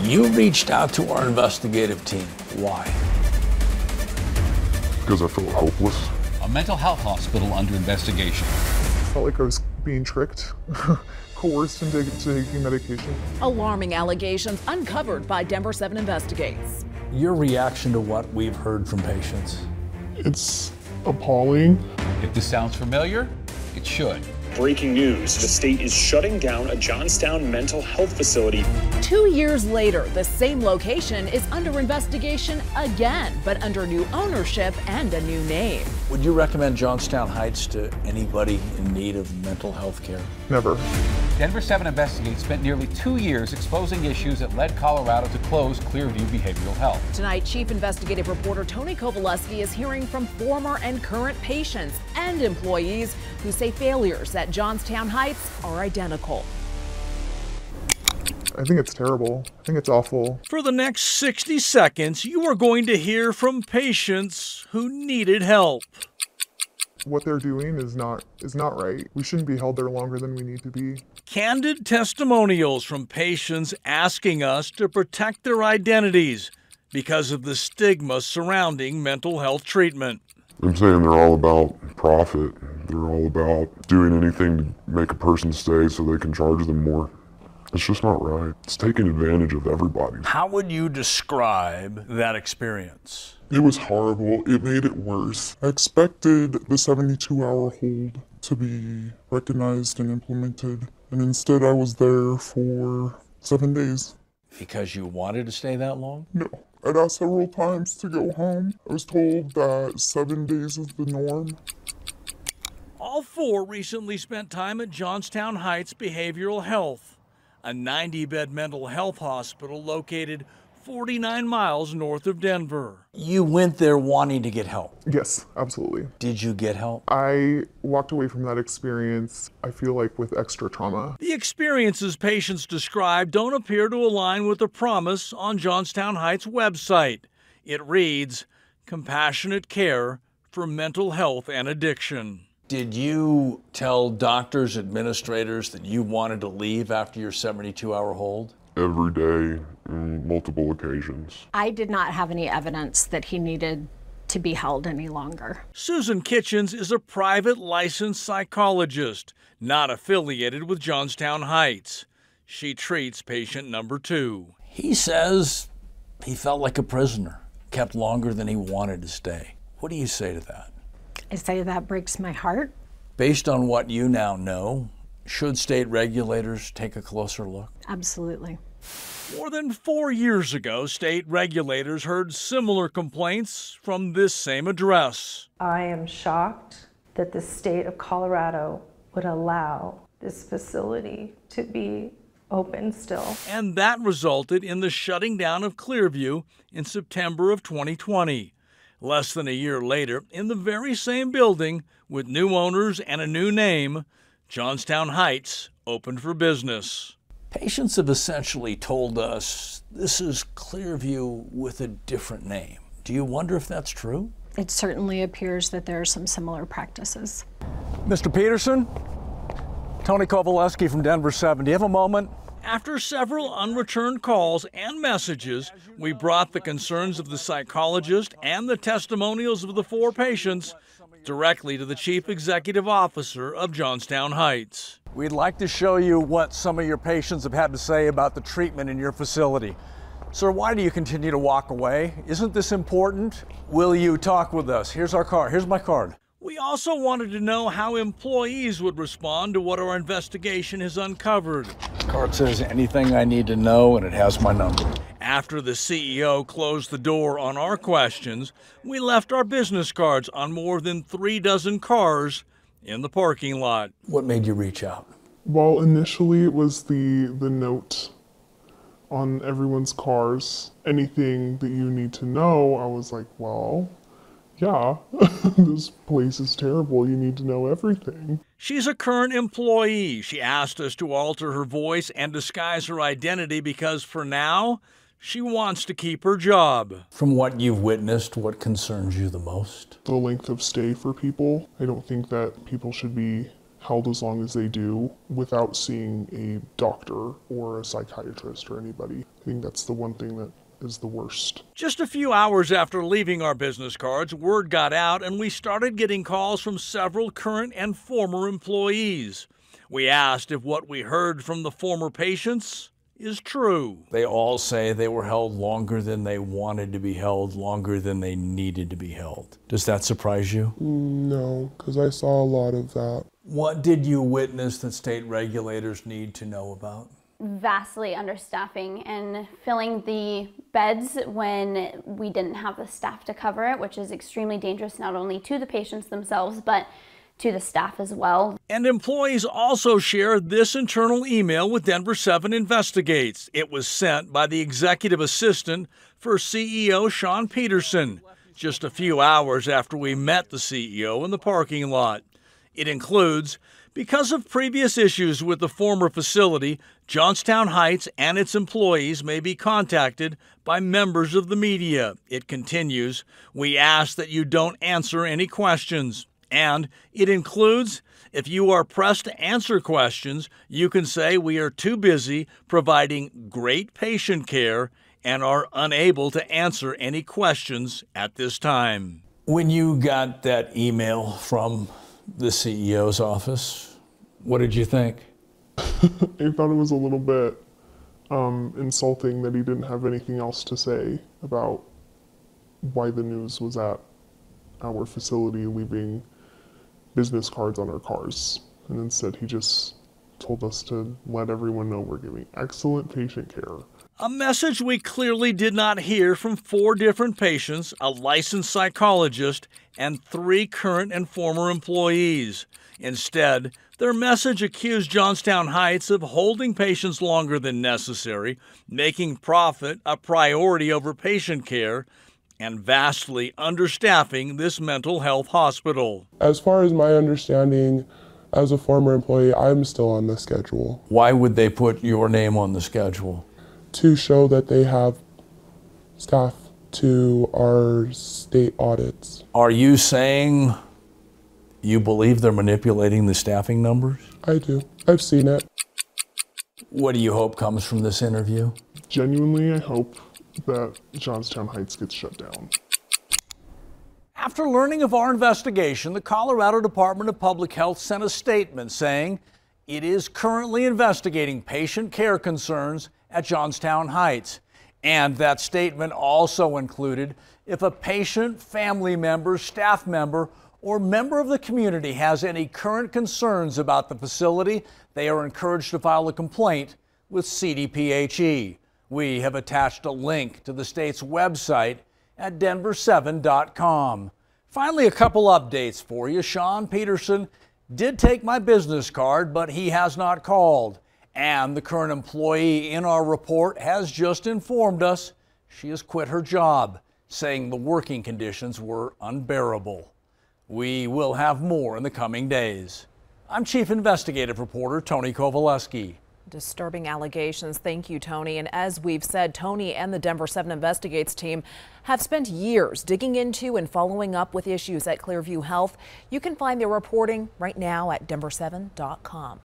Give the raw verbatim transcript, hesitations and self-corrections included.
You reached out to our investigative team. Why? Because I felt hopeless. A mental health hospital under investigation. I felt like I was being tricked, coerced into taking medication. Alarming allegations uncovered by Denver seven Investigates. Your reaction to what we've heard from patients? It's appalling. If this sounds familiar, it should. Breaking news, the state is shutting down a Johnstown mental health facility. Two years later, the same location is under investigation again, but under new ownership and a new name. Would you recommend Johnstown Heights to anybody in need of mental health care? Never. Denver seven Investigates spent nearly two years exposing issues that led Colorado to close Clearview Behavioral Health. Tonight, Chief Investigative Reporter Tony Kowaleski is hearing from former and current patients and employees who say failures at Johnstown Heights are identical. I think it's terrible. I think it's awful. For the next sixty seconds, you are going to hear from patients who needed help. What they're doing is not is not right. We shouldn't be held there longer than we need to be. Candid testimonials from patients asking us to protect their identities because of the stigma surrounding mental health treatment. I'm saying they're all about profit. They're all about doing anything to make a person stay so they can charge them more. It's just not right. It's taking advantage of everybody. How would you describe that experience? It was horrible. It made it worse. I expected the seventy-two hour hold to be recognized and implemented, and instead I was there for seven days. Because you wanted to stay that long? No. I'd asked several times to go home. I was told that seven days is the norm. All four recently spent time at Johnstown Heights Behavioral Health, a ninety bed mental health hospital located forty-nine miles north of Denver. You went there wanting to get help. Yes, absolutely. Did you get help? I walked away from that experience, I feel like, with extra trauma. The experiences patients describe don't appear to align with the promise on Johnstown Heights' website. It reads, "Compassionate care for mental health and addiction." Did you tell doctors, administrators that you wanted to leave after your seventy-two hour hold? Every day, on multiple occasions. I did not have any evidence that he needed to be held any longer. Susan Kitchens is a private licensed psychologist, not affiliated with Johnstown Heights. She treats patient number two. He says he felt like a prisoner, kept longer than he wanted to stay. What do you say to that? I say that breaks my heart. Based on what you now know, should state regulators take a closer look? Absolutely. More than four years ago, state regulators heard similar complaints from this same address. I am shocked that the state of Colorado would allow this facility to be open still. And that resulted in the shutting down of Clearview in September of twenty twenty. Less than a year later, in the very same building, with new owners and a new name, Johnstown Heights opened for business. Patients have essentially told us this is Clearview with a different name. Do you wonder if that's true? It certainly appears that there are some similar practices. Mister Peterson, Tony Kowaleski from Denver seven. Do you have a moment? After several unreturned calls and messages, we brought the concerns of the psychologist and the testimonials of the four patients directly to the Chief Executive Officer of Johnstown Heights. We'd like to show you what some of your patients have had to say about the treatment in your facility. Sir, why do you continue to walk away? Isn't this important? Will you talk with us? Here's our card. Here's my card. We also wanted to know how employees would respond to what our investigation has uncovered. The card says anything I need to know, and it has my number. After the C E O closed the door on our questions, we left our business cards on more than three dozen cars in the parking lot. What made you reach out? Well, initially it was the, the note on everyone's cars. Anything that you need to know, I was like, well, yeah, this place is terrible. You need to know everything. She's a current employee. She asked us to alter her voice and disguise her identity because for now, she wants to keep her job. From what you've witnessed, what concerns you the most? The length of stay for people. I don't think that people should be held as long as they do without seeing a doctor or a psychiatrist or anybody. I think that's the one thing that is the worst. Just a few hours after leaving our business cards, word got out and we started getting calls from several current and former employees. We asked if what we heard from the former patients is true. They all say they were held longer than they wanted to be held, longer than they needed to be held. Does that surprise you? No, because I saw a lot of that. What did you witness that state regulators need to know about? Vastly understaffing and filling the beds when we didn't have the staff to cover it, which is extremely dangerous not only to the patients themselves, but to the staff as well. And employees also shared this internal email with Denver seven Investigates. It was sent by the executive assistant for C E O Sean Peterson, just a few hours after we met the C E O in the parking lot. It includes, because of previous issues with the former facility, Johnstown Heights and its employees may be contacted by members of the media. It continues, we ask that you don't answer any questions. And it includes, if you are pressed to answer questions, you can say we are too busy providing great patient care and are unable to answer any questions at this time. When you got that email from the C E O's office, what did you think? I thought it was a little bit um, insulting that he didn't have anything else to say about why the news was at our facility, leaving business cards on our cars. And instead he just told us to let everyone know we're giving excellent patient care. A message we clearly did not hear from four different patients, a licensed psychologist, and three current and former employees. Instead, their message accused Johnstown Heights of holding patients longer than necessary, making profit a priority over patient care, and vastly understaffing this mental health hospital. As far as my understanding, as a former employee, I'm still on the schedule. Why would they put your name on the schedule? To show that they have staff to our state audits. Are you saying you believe they're manipulating the staffing numbers? I do. I've seen it. What do you hope comes from this interview? Genuinely, I hope that Johnstown Heights gets shut down. After learning of our investigation, the Colorado Department of Public Health sent a statement saying it is currently investigating patient care concerns at Johnstown Heights. And that statement also included if a patient, family member, staff member, or member of the community has any current concerns about the facility, they are encouraged to file a complaint with C D P H E. We have attached a link to the state's website at denver seven dot com. Finally, a couple updates for you. Sean Peterson did take my business card, but he has not called. And the current employee in our report has just informed us she has quit her job, saying the working conditions were unbearable. We will have more in the coming days. I'm Chief Investigative Reporter Tony Kovaleski. Disturbing allegations. Thank you, Tony. And as we've said, Tony and the Denver seven Investigates team have spent years digging into and following up with issues at Clearview Health. You can find their reporting right now at denver seven dot com.